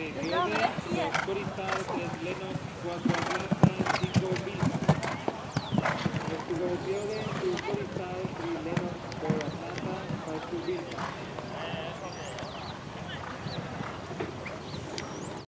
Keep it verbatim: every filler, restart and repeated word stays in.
Fiore, dos Cristal, tres Lennox, cuatro Atlanta, cinco Visa. Let's go Fiore, two Cristal, three Lennox, four Atlanta, five to Visa.